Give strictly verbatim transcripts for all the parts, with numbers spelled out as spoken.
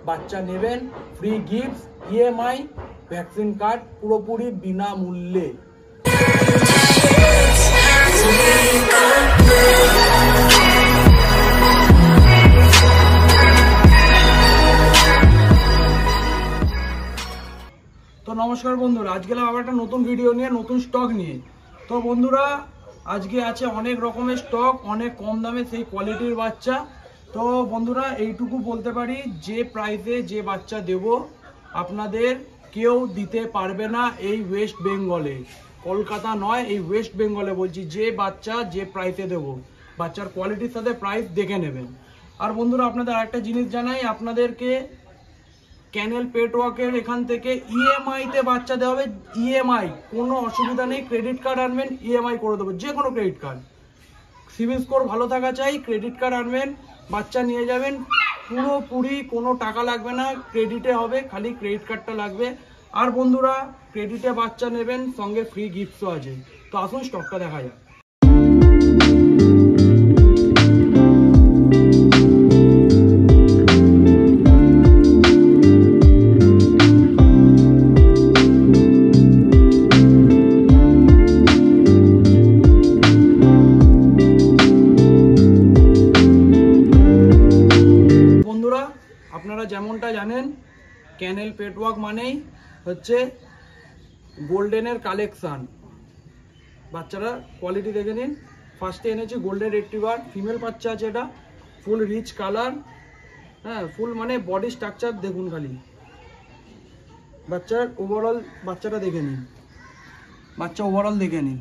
বাচ্চা নেবেন, free gift, EMI, vaccine card পুরোপুরি বিনামূল্যে। তো নমস্কার বন্ধুরা, আজকে আবার একটা নতুন ভিডিও নিয়ে, নতুন স্টক নিয়ে। তো বন্ধুরা আজকে আছে অনেক রকমের স্টক, অনেক কম দামে সেই কোয়ালিটির বাচ্চা। তো বন্ধুরা এইটুকু বলতে পারি, যে প্রাইসে যে বাচ্চা দেব আপনাদের কেউ দিতে পারবে না এই ওয়েস্ট বেঙ্গলে, কলকাতা নয়, এই ওয়েস্ট বেঙ্গলে বলছি। যে বাচ্চা যে প্রাইসে দেব, বাচ্চার কোয়ালিটির সাথে প্রাইস দেখে নেবেন। আর বন্ধুরা আপনাদের আরেকটা জিনিস জানাই, আপনাদেরকে ক্যানেল পেট ওয়ার্কের এখান থেকে ইএমআই তে বাচ্চা দেওয়া হবে। ইএমআই, কোনো অসুবিধা নেই, ক্রেডিট কার্ড আনবেন, ইএমআই করে দেবো, যে কোনো ক্রেডিট কার্ড। সিভিল স্কোর ভালো থাকা চাই, ক্রেডিট কার্ড আনবেন, বাচ্চা নিয়ে যাবেন, পুরোপুরি কোনো টাকা লাগবে না, ক্রেডিটে হবে, খালি ক্রেডিট কার্ডটা লাগবে। আর বন্ধুরা ক্রেডিটে বাচ্চা নেবেন, সঙ্গে ফ্রি গিফটসও আছে। তো আসুন স্টকটা দেখা যাক। আপনারা যেমনটা জানেন, ক্যানেল পেটওয়ার্ক মানেই হচ্ছে গোল্ডেনের কালেকশন। বাচ্চারা কোয়ালিটি দেখে নিন। ফার্স্টে এনেছি গোল্ডেন রিট্রিভার, ফিমেল বাচ্চা আছে, এটা ফুল রিচ কালার, হ্যাঁ ফুল মানে বডি স্ট্রাকচার দেখুন, খালি বাচ্চার ওভারঅল বাচ্চাটা দেখে নিন, বাচ্চা ওভারঅল দেখে নিন,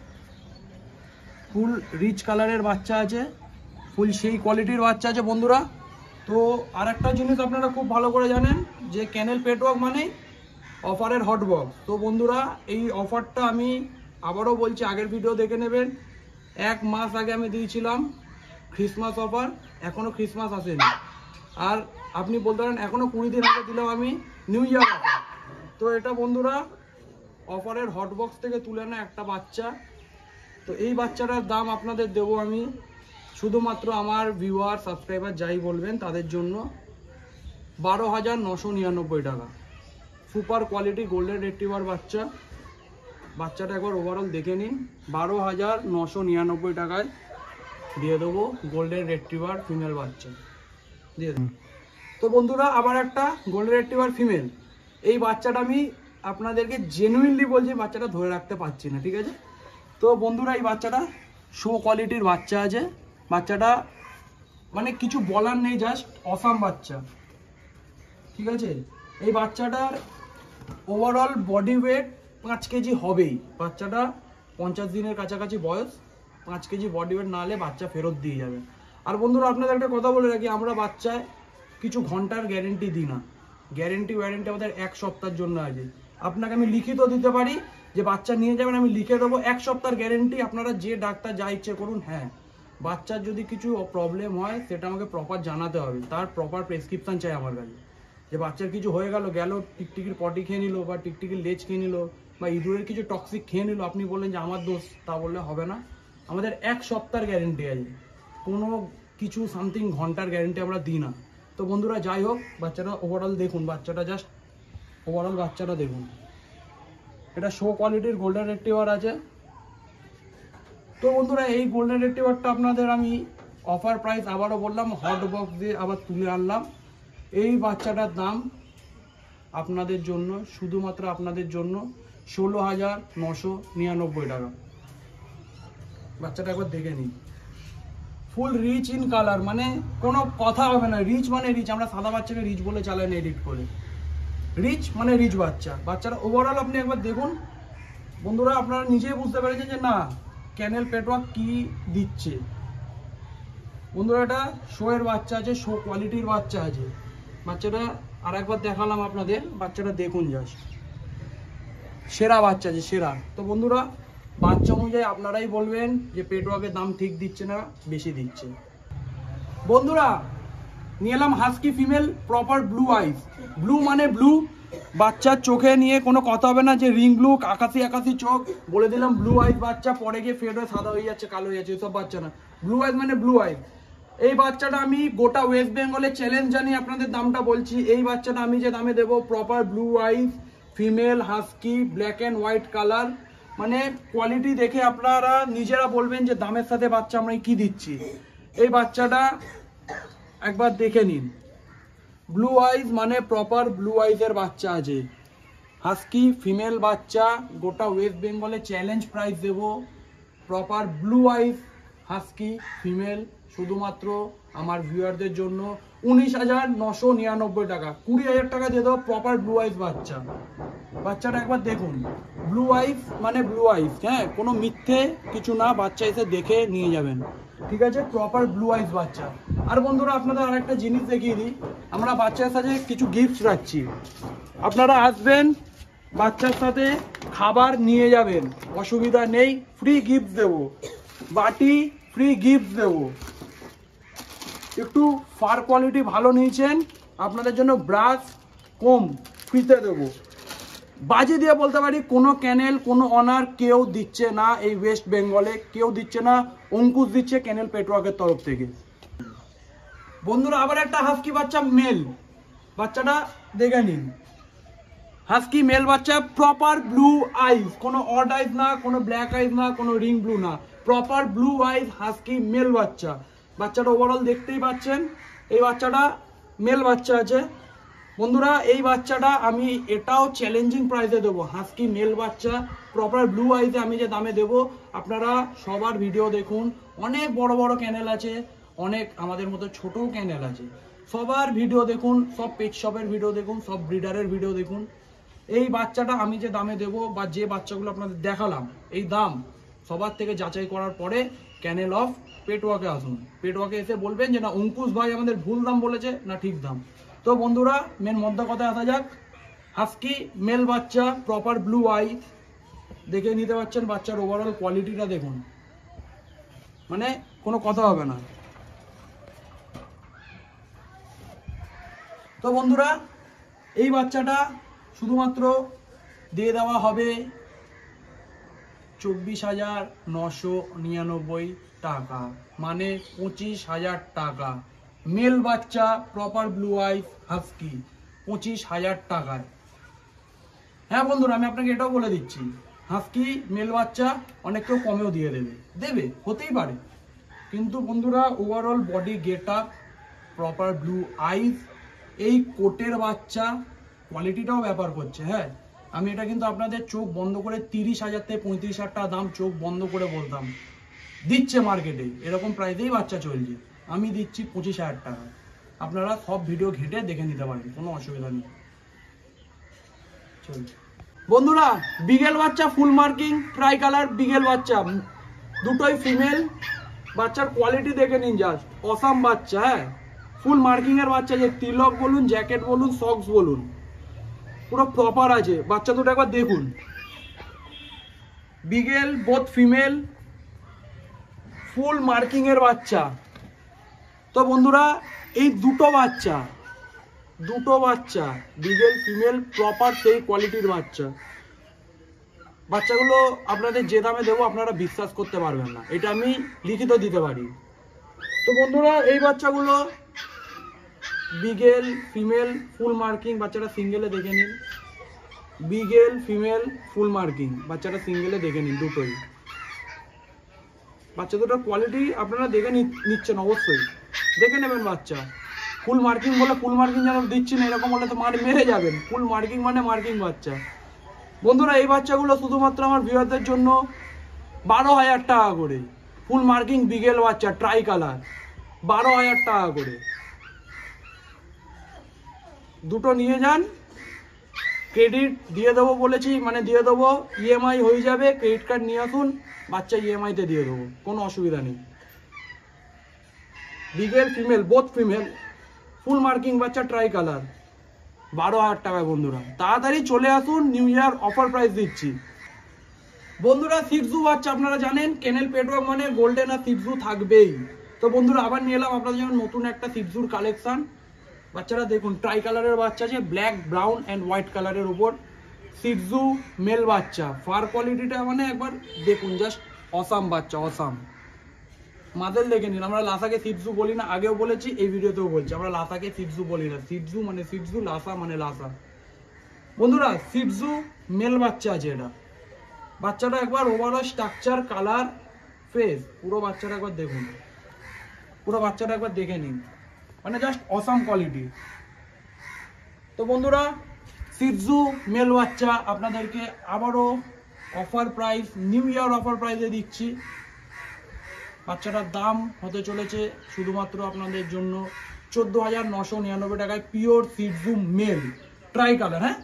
ফুল রিচ কালারের বাচ্চা আছে, ফুল সেই কোয়ালিটির বাচ্চা আছে বন্ধুরা। তো আর একটা জিনিস আপনারা খুব ভালো করে জানেন যে ক্যানেল পেটওয়ার্ক মানে অফারের হট বক্স। তো বন্ধুরা এই অফারটা আমি আবারও বলছি, আগের ভিডিও দেখে নেবেন, এক মাস আগে আমি দিয়েছিলাম ক্রিসমাস অফার, এখনও ক্রিসমাস আসেনি। আর আপনি বলতে পারেন এখনও কুড়ি দিন আগে দিলাম আমি নিউ ইয়ার অফার। তো এটা বন্ধুরা অফারের হট বক্স থেকে তুলে না একটা বাচ্চা। তো এই বাচ্চাটার দাম আপনাদের দেবো আমি শুধুমাত্র আমার ভিউয়ার সাবস্ক্রাইবার যাই বলবেন তাদের জন্য বারো হাজার নশো নিরানব্বই টাকা। সুপার কোয়ালিটি গোল্ডেন রিট্রিভার বাচ্চা, বাচ্চাটা একবার ওভারঅল দেখে নিন, বারো হাজার নশো নিরানব্বই টাকায় দিয়ে দেবো গোল্ডেন রিট্রিভার ফিমেল বাচ্চা দিয়ে দেবো। তো বন্ধুরা আবার একটা গোল্ডেন রিট্রিভার ফিমেল, এই বাচ্চাটা আমি আপনাদেরকে জেনুইনলি বলছি, বাচ্চাটা ধরে রাখতে পারছি না, ঠিক আছে। তো বন্ধুরা এই বাচ্চাটা শো কোয়ালিটির বাচ্চা আছে, বাচ্চাটা মানে কিছু বলার নেই, জাস্ট অসাম বাচ্চা, ঠিক আছে। এই বাচ্চাটার ওভারঅল বডি ওয়েট পাঁচ কেজি হবেই। বাচ্চাটা পঞ্চাশ দিনের কাছাকাছি বয়স, পাঁচ কেজি বডি ওয়েট না হলে বাচ্চা ফেরত দিয়ে যাবে। আর বন্ধুরা আপনাদের একটা কথা বলে রাখি, আমরা বাচ্চায় কিছু ঘন্টার গ্যারেন্টি দিই না, গ্যারেন্টি ওয়ারেন্টি আমাদের এক সপ্তাহের জন্য আছে। আপনাকে আমি লিখিত দিতে পারি যে বাচ্চা নিয়ে যাবেন, আমি লিখে দেবো এক সপ্তাহের গ্যারেন্টি, আপনারা যে ডাক্তার যা ইচ্ছে করুন। হ্যাঁ, বাচ্চার যদি কিছু প্রবলেম হয় সেটা আমাকে প্রপার জানাতে হবে, তার প্রপার প্রেসক্রিপশান চাই আমার কাছে। যে বাচ্চার কিছু হয়ে গেল গেল টিকটিকির পটি খেয়ে নিল, বা টিকটিকির লেজ খেয়ে নিল, বা ইঁদুরের কিছু টক্সিক খেয়ে নিল, আপনি বললেন যে আমার দোষ, তা বললে হবে না। আমাদের এক সপ্তাহের গ্যারেন্টি আছে, কোনো কিছু সামথিং ঘন্টার গ্যারেন্টি আমরা দিই না। তো বন্ধুরা যাই হোক, বাচ্চাটা ওভারঅল দেখুন, বাচ্চাটা জাস্ট ওভারঅল বাচ্চাটা দেখুন, এটা শো কোয়ালিটির গোল্ডেন রিট্রিভার আছে। তো বন্ধুরা এই গোল্ডেন রিট্রিভারটা আপনাদের আমি অফার প্রাইস আবারও বললাম, হট বক্স দিয়ে আবার তুলে আনলাম। এই বাচ্চাটার দাম আপনাদের জন্য, শুধুমাত্র আপনাদের জন্য ষোলো হাজার নশো নিরানব্বই টাকা। বাচ্চাটা একবার দেখে নিন, ফুল রিচ ইন কালার, মানে কোনো কথা হবে না, রিচ মানে রিচ। আমরা সাদা বাচ্চাকে রিচ বলে চালাই না এডিট করে, রিচ মানে রিচ বাচ্চা। বাচ্চাটা ওভারঅল আপনি একবার দেখুন বন্ধুরা, আপনারা নিজেই বুঝতে পেরেছেন যে না ক্যানেল পেটওয়ার্ক কি দিচ্ছে। বন্ধুরা এটা শো এর বাচ্চা আছে, শো কোয়ালিটির বাচ্চা আছে। বাচ্চাটা আর একবার দেখালাম আপনাদের, বাচ্চাটা দেখুন জাস্ট, সেরা বাচ্চা আছে, সেরা। তো বন্ধুরা বাচ্চা অনুযায়ী আপনারাই বলবেন যে পেটওয়ার্কের দাম ঠিক দিচ্ছে না বেশি দিচ্ছে। বন্ধুরা নিয়ে এলাম husky female, proper blue eyes, blue মানে ব্লু, বাচ্চার চোখে নিয়ে কোনো কথা হবে না যে রিং ব্লু আকাশি আকাশি চোখ, বলে দিলাম ব্লু আইস বাচ্চা, পরে গিয়ে ফেড হয়ে সাদা হয়ে যাচ্ছে, কালো হয়ে যাচ্ছে, এসব বাচ্চা না। ব্লু আইস মানে ব্লু আইস, এই বাচ্চাটা আমি গোটা ওয়েস্ট বেঙ্গলে চ্যালেঞ্জ জানিয়ে আপনাদের দামটা বলছি। এই বাচ্চাটা আমি যে দামে দেবো, proper blue eyes, female husky, black and white colour, মানে কোয়ালিটি দেখে আপনারা নিজেরা বলবেন যে দামের সাথে বাচ্চা আমরা কি দিচ্ছি। এই বাচ্চাটা একবার দেখে নিন। ব্লু আইস মানে প্রপার ব্লু আইসের বাচ্চা আছে। হাস্কি ফিমেল বাচ্চা, গোটা ওয়েস্ট বেঙ্গলে চ্যালেঞ্জ প্রাইস দেবো। Proper blue eyes husky female শুধুমাত্র আমার ভিউয়ারদের জন্য উনিশ হাজার নশো নিরানব্বই টাকা, কুড়ি হাজার টাকা দিয়ে দেবো প্রপার ব্লু আইস বাচ্চা। বাচ্চাটা একবার দেখুন, ব্লু আইস মানে ব্লু আইস, হ্যাঁ, কোনো মিথ্যে কিছু না, বাচ্চা এসে দেখে নিয়ে যাবেন, ঠিক আছে? প্রপার ব্লু আইস বাচ্চা। আর বন্ধুরা আপনাদের আর একটা জিনিস দেখিয়ে দিই, আমরা বাচ্চার সাথে কিছু গিফট রাখছি। আপনারা আসবেন, বাচ্চার সাথে খাবার নিয়ে যাবেন, অসুবিধা নেই, ফ্রি গিফট দেবো, বাটি ফ্রি গিফট দেবো। একটু ফার কোয়ালিটি ভালো নিয়েছেন, আপনাদের জন্য ব্রাশ কম ফ্রিতে দেবো। বাজি দিয়ে বলতে পারি কোনো ক্যানেল কোনো অনার কেউ দিচ্ছে না, এই ওয়েস্ট বেঙ্গলে কেউ দিচ্ছে না, অঙ্কুশ দিচ্ছে ক্যানেল পেটওয়ার্কের তরফ থেকে। বন্ধুরা আবার একটা হাস্কি বাচ্চা মেল, বাচ্চাটা দেখে নিন। হাস্কি মেল বাচ্চা, প্রপার ব্লু আইস, কোনো অড আইস না, কোনো ব্ল্যাক আইস না, কোনো রিং ব্লু না, proper blue eyes husky male বাচ্চা। বাচ্চাটা ওভারঅল দেখতেই পাচ্ছেন, এই বাচ্চাটা মেল বাচ্চা আছে। বন্ধুরা এই বাচ্চাটা আমি এটাও চ্যালেঞ্জিং প্রাইসে দেবো, হাস্কি মেল বাচ্চা প্রপার ব্লু আইসে আমি যে দামে দেবো। আপনারা সবার ভিডিও দেখুন, অনেক বড় বড় ক্যানেল আছে, অনেক আমাদের মতো ছোটও ক্যানেল আছে, সবার ভিডিও দেখুন, সব পেট শপের ভিডিও দেখুন, সব ব্রিডারের ভিডিও দেখুন। এই বাচ্চাটা আমি যে দামে দেবো বা যে বাচ্চাগুলো আপনাদের দেখালাম, এই দাম সবার থেকে যাচাই করার পরে ক্যানেল অফ পেটওয়ার্কে আসুন। পেটওয়ার্কে এসে বলবেন যে না অঙ্কুশ ভাই আমাদের ভুল দাম বলেছে, না ঠিক দাম। তো বন্ধুরা মেন মধ্য কথায় আসা যাক। হাস্কি মেল বাচ্চা, প্রপার ব্লু আই, দেখে নিতে পারছেন, বাচ্চার ওভারঅল কোয়ালিটিটা দেখুন, মানে কোনো কথা হবে না। তো বন্ধুরা এই বাচ্চাটা শুধুমাত্র দিয়ে দেওয়া হবে চব্বিশ হাজার নশো নিরানব্বই টাকা, মানে পঁচিশ হাজার টাকা। মেল বাচ্চা প্রপার ব্লু আইস হাস্কি পঁচিশ হাজার টাকায়। হ্যাঁ বন্ধুরা আমি আপনাকে এটাও বলে দিচ্ছি, হাস্কি মেল বাচ্চা অনেক কেউ কমেও দিয়ে দেবে, দেবে হতেই পারে, কিন্তু বন্ধুরা overall body get up, proper blue eyes, এই কোটের বাচ্চা, কোয়ালিটিটাও ব্যাপার করছে। হ্যাঁ আমি এটা কিন্তু আপনাদের চোখ বন্ধ করে তিরিশ হাজার থেকে পঁয়ত্রিশ হাজার টাকা দাম চোখ বন্ধ করে বলতাম, দিচ্ছে মার্কেটে এরকম প্রাইসেই বাচ্চা চলছে, আমি দিচ্ছি পঁচিশ হাজার টাকা। আপনারা সব ভিডিও ঘেটে দেখে নিতে পারেন, কোনো অসুবিধা নেই। চলছে বন্ধুরা, বিগেল বাচ্চা full marking tri colour beagle বাচ্চা, দুটোই ফিমেল, বাচ্চার কোয়ালিটি দেখে নিন জাস্ট, অসাম বাচ্চা। হ্যাঁ ফুল মার্কিং এর বাচ্চা, যে তিলক বলুন, জ্যাকেট বলুন, সক্স বলুন, পুরো প্রপার আছে। বাচ্চা দুটো একবার দেখুন, beagle both female, full marking এর বাচ্চা। তো বন্ধুরা এই দুটো বাচ্চা, দুটো বাচ্চা বিগেল ফিমেল প্রপার সেই কোয়ালিটির বাচ্চা, বাচ্চাগুলো আপনাদের যে দামে দেবো আপনারা বিশ্বাস করতে পারবেন না, এটা আমি লিখিত দিতে পারি। তো বন্ধুরা এই বাচ্চাগুলো বিগেল ফিমেল ফুল মার্কিং, বাচ্চাটা সিঙ্গেলে দেখে নিন, বিগেল ফিমেল ফুল মার্কিং, বাচ্চাটা সিঙ্গেলে দেখে নিন, দুটোই বাচ্চা দুটোর কোয়ালিটি আপনারা দেখে নিচ্ছেন, অবশ্যই দেখে নেবেন। বাচ্চা ফুল মার্কিং বলে ফুল মার্কিং যেন দিচ্ছি না, এরকম হলে তো মার মেরে যাবেন। ফুল মার্কিং মানে মার্কিং বাচ্চা। বন্ধুরা এই বাচ্চাগুলো শুধুমাত্র আমার ভিউয়ারদের জন্য বারো হাজার টাকা করে, ফুল মার্কিং বিগেল বাচ্চা ট্রাই কালার বারো হাজার টাকা করে, দুটো নিয়ে যান, ক্রেডিট দিয়ে দেবো বলেছি, মানে দিয়ে দেবো, ইএমআই হয়ে যাবে, ক্রেডিট কার্ড নিয়ে আসুন, বাচ্চা ইএমআইতে দিয়ে দেবো, কোনো অসুবিধা নেই। Beagle female both female full marking বাচ্চা ট্রাই কালার বারো হাজার টাকায়। বন্ধুরা তাড়াতাড়ি চলে আসুন, নিউ ইয়ার অফার প্রাইস দিচ্ছি। বন্ধুরা সিটজু বাচ্চা আপনারা জানেন, কেনেল পেটওয়ার্ক মানে গোল্ডেন আর সিটজু থাকবেই। তো বন্ধুরা আবার নিয়ে এলাম আপনাদের জন্য নতুন একটা সিটজুর কালেকশন। বাচ্চারা দেখুন, ট্রাই কালারের বাচ্চা আছে, ব্ল্যাক ব্রাউন অ্যান্ড হোয়াইট কালারের উপর, সিটজু মেল বাচ্চা, ফার কোয়ালিটিটা মানে একবার দেখুন জাস্ট অসাম বাচ্চা, অসাম। মাদের দেখে নিন, আমরা লাসাকে সিটজু বলি না, আগেও বলেছি এই ভিডিওতেও বলছি, আমরা লাসাকে সিটজু বলি না। সিটজু মানে সিটজু, লাসা মানে লাসা। বন্ধুরা সিটজু মেল বাচ্চা আছে এটা। বাচ্চাটা একবার ওভারঅল স্ট্রাকচার, কালার, ফেস পুরো বাচ্চাটা একবার দেখুন, পুরো বাচ্চাটা একবার দেখে নিন, মানে জাস্ট অসাম কোয়ালিটি। তো বন্ধুরা সিটজু মেল বাচ্চা আপনাদেরকে আবারও offer price, new year offer প্রাইসে দিচ্ছি। বাচ্চাটার দাম হতে চলেছে শুধুমাত্র আপনাদের জন্য চোদ্দ হাজার নশো নিরানব্বই টাকায়, pure Shih Tzu male tri colour. হ্যাঁ,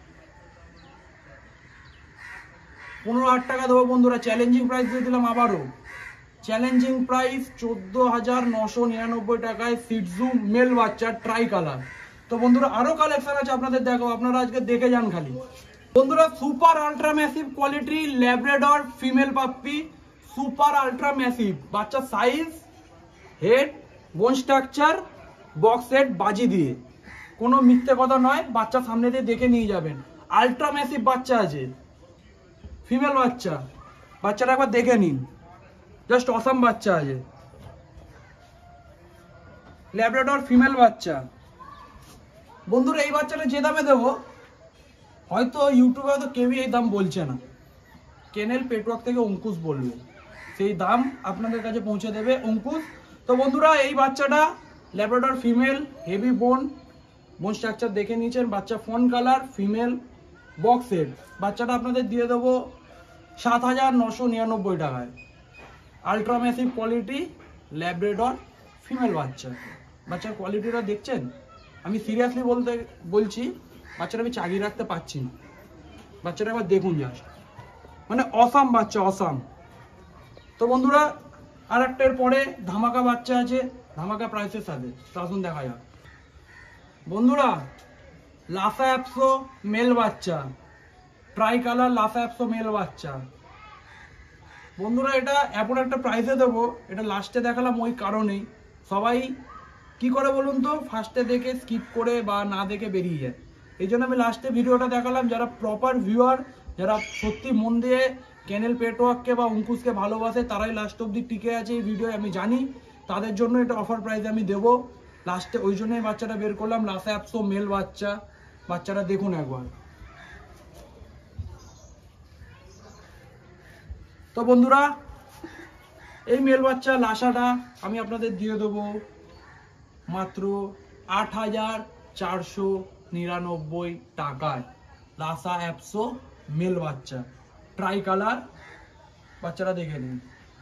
পনেরো হাজার টাকা দেবো বন্ধুরা, চ্যালেঞ্জিং প্রাইস দিয়ে দিলাম আবারও, চ্যালেঞ্জিং প্রাইস চোদ্দ হাজার নশো নিরানব্বই টাকায় সিটজু মেল বাচ্চা ট্রাই কালার। তো বন্ধুরা আরো কালেকশন আছে আপনাদের দেখো, আপনারা আজকে দেখে যান খালি। বন্ধুরা super ultra massive quality Labrador female puppy, super ultra massive বাচ্চা, size, head, bone structure, box head বাজি দিয়ে, কোনো মিথ্যে কথা নয়, বাচ্চা সামনে দিয়ে দেখে নিয়ে যাবেন। আল্ট্রা ম্যাসিভ বাচ্চা আছে, ফিমেল বাচ্চা, বাচ্চাটা একবার দেখে নিন, জাস্ট অসাম বাচ্চা আছে, ল্যাব্রাডর ফিমেল বাচ্চা। বন্ধুরা এই বাচ্চাটা যে দামে দেবো, হয়তো ইউটিউবে হয়তো কেউই এই দাম বলছে না, কেনেল পেটওয়ার্ক থেকে অঙ্কুশ বলবে, সেই দাম আপনাদের কাছে পৌঁছে দেবে অঙ্কুশ। তো বন্ধুরা এই বাচ্চাটা ল্যাব্রাডর ফিমেল, হেভি বোন, বোন স্ট্রাকচার দেখে নিয়েছেন, বাচ্চা fawn colour, female, box head, বাচ্চাটা আপনাদের দিয়ে দেবো সাত হাজার নশো নিরানব্বই টাকায়, ultra massive quality Labrador female বাচ্চা। বাচ্চার কোয়ালিটিটা দেখছেন, আমি সিরিয়াসলি বলতে বলছি, বাচ্চাটা আমি চাগিয়ে রাখতে পারছি না, বাচ্চাটা একবার দেখুন জাস্ট, মানে অসাম বাচ্চা, অসাম। তো বন্ধুরা আর একটার পরে ধামাকা বাচ্চা আছে, ধামাকা প্রাইসের সাথে, আসুন দেখা যাক। বন্ধুরা লাসা অ্যাপসো মেল বাচ্চা, tri colour Lhasa Apso male বাচ্চা। বন্ধুরা এটা এমন একটা প্রাইসে দেবো, এটা লাস্টে দেখালাম ওই কারণেই, সবাই কি করে বলুন তো, ফার্স্টে দেখে স্কিপ করে বা না দেখে বেরিয়ে যায়, এই জন্য আমি লাস্টে ভিডিওটা দেখালাম। যারা প্রপার ভিউয়ার, যারা সত্যি মন দিয়ে ক্যানেল পেটওয়ার্ককে বা অঙ্কুশকে ভালোবাসে, তারাই লাস্ট অব্দি টিকে আছে এই ভিডিও, আমি জানি, তাদের জন্য এটা অফার প্রাইসে আমি দেবো লাস্টে, ওই জন্যই বাচ্চাটা বের করলাম, লাসা অ্যাপসো মেল বাচ্চা। বাচ্চাটা দেখুন একবার। তো বন্ধুরা এই মেল বাচ্চা লাসাটা আমি আপনাদের দিয়ে দেবো মাত্র আট হাজার চারশো নিরানব্বই টাকায়, লাসা অ্যাপসো মেল বাচ্চা ট্রাই কালার, বাচ্চাটা দেখে নিন।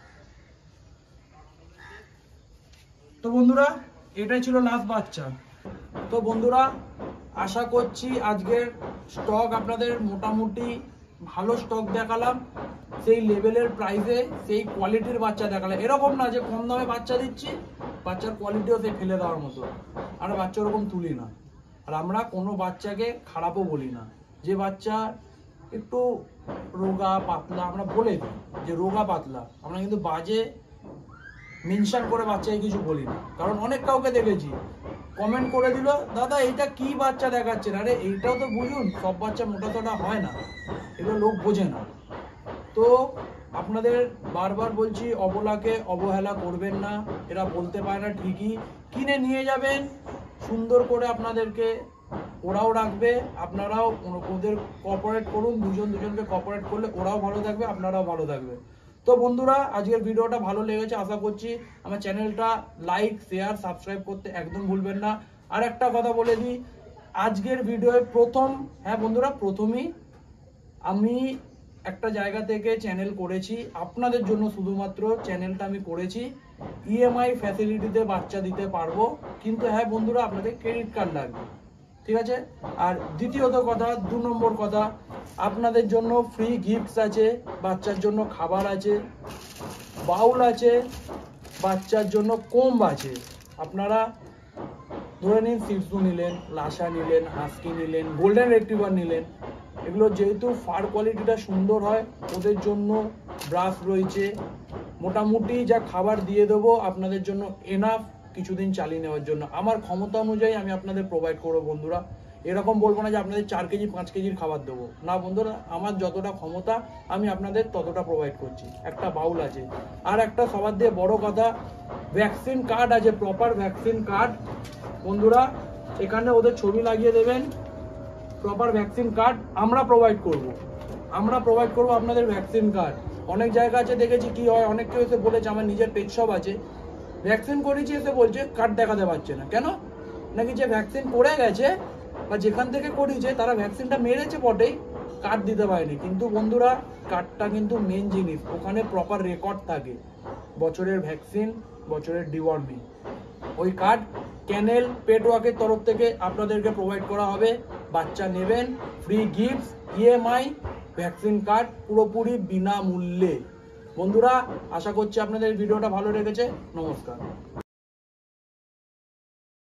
তো বন্ধুরা এটাই ছিল লাস্ট বাচ্চা। তো বন্ধুরা আশা করছি আজকের স্টক আপনাদের মোটামুটি ভালো স্টক দেখালাম, সেই লেভেলের প্রাইসে সেই কোয়ালিটির বাচ্চা দেখালাম, এরকম না যে কম দামে বাচ্চা দিচ্ছি, বাচ্চার কোয়ালিটিও সেই ফেলে দেওয়ার মতো, আমরা বাচ্চা ওরকম তুলি না, আর আমরা কোনো বাচ্চাকে খারাপও বলি না। যে বাচ্চা একটু রোগা পাতলা আমরা বলে দিই যে রোগা পাতলা, আমরা কিন্তু বাজে মেনশন করে বাচ্চাকে কিছু বলি না, কারণ অনেক কাউকে দেখেছি কমেন্ট করে দিল, দাদা এইটা কি বাচ্চা দেখাচ্ছেন, আরে এইটাও তো বুঝুন, সব বাচ্চা মোটা তোটা হয় না, এগুলো লোক বোঝে না। তো আপনাদের বারবার বলছি অবলাকে অবহেলা করবেন না, এরা বলতে পারে না ঠিকই, কিনে নিয়ে যাবেন সুন্দর করে, আপনাদেরকে ওরাও রাখবে, আপনারাও ওদের কোঅপারেট করুন, দুজন দুজনকে কোঅপারেট করলে ওরাও ভালো থাকবে, আপনারাও ভালো থাকবে। তো বন্ধুরা আজকের ভিডিওটা ভালো লেগেছে, আশা করছি আমার চ্যানেলটা লাইক শেয়ার সাবস্ক্রাইব করতে একদম ভুলবেন না। আর একটা কথা বলে দিই, আজকের ভিডিওয়ে প্রথম, হ্যাঁ বন্ধুরা প্রথমেই আমি একটা জায়গা থেকে চ্যানেল করেছি আপনাদের জন্য, শুধুমাত্র চ্যানেলটা আমি করেছি ইএমআই ফ্যাসিলিটিতে বাচ্চা দিতে পারবো, কিন্তু হ্যাঁ বন্ধুরা আপনাদের ক্রেডিট কার্ড লাগবে, ঠিক আছে। আর দ্বিতীয়ত কথা, দু নম্বর কথা, আপনাদের জন্য ফ্রি গিফটস আছে, বাচ্চার জন্য খাবার আছে, বাউল আছে, বাচ্চার জন্য কোম্ব আছে। আপনারা ধরে নিন সিটজু নিলেন, লাসা নিলেন, হাস্কি নিলেন, গোল্ডেন রেট্রিভার নিলেন, এগুলো যেহেতু ফার কোয়ালিটিটা সুন্দর হয়, ওদের জন্য ব্রাশ রয়েছে, মোটামুটি যা খাবার দিয়ে দেবো আপনাদের জন্য এনাফ কিছুদিন চালিয়ে নেওয়ার জন্য, আমার ক্ষমতা অনুযায়ী আমি আপনাদের প্রোভাইড করবো বন্ধুরা। এরকম বলবো না যে আপনাদের চার কেজি পাঁচ কেজির খাবার দেবো না বন্ধুরা, আমার যতটা ক্ষমতা আমি আপনাদের ততটা প্রোভাইড করছি। একটা বাউল আছে, আর একটা সবার দিয়ে বড় কথা, ভ্যাকসিন কার্ড আছে, প্রপার ভ্যাকসিন কার্ড বন্ধুরা, এখানে ওদের ছবি লাগিয়ে দেবেন। প্রপার ভ্যাকসিন কার্ড আমরা প্রোভাইড করব, আমরা প্রোভাইড করব আপনাদের ভ্যাকসিন কার্ড। অনেক জায়গা আছে দেখেছি কি হয়, অনেক কেউ এসে বলেছে, আমার নিজের পেট শপ আছে, ভ্যাকসিন করেছি এসে বলছে কার্ড দেখাতে পারছে না। কেন? নাকি যে ভ্যাকসিন করে গেছে বা যেখান থেকে করিয়েছে তারা ভ্যাকসিনটা মেরেছে বটেই, কার্ড দিতে পারেনি। কিন্তু বন্ধুরা কার্ডটা কিন্তু মেন জিনিস, ওখানে প্রপার রেকর্ড থাকে বছরের ভ্যাকসিন, বছরের ডিওয়ার্মিং। ওই কার্ড ক্যানেল পেট ওয়ার্কের তরফ থেকে আপনাদেরকে প্রোভাইড করা হবে। বাচ্চা নেবেন, free gifts, EMI, vaccine card পুরোপুরি বিনামূল্যে। বন্ধুরা আশা করছি আপনাদের ভিডিওটা ভালো লেগেছে। নমস্কার।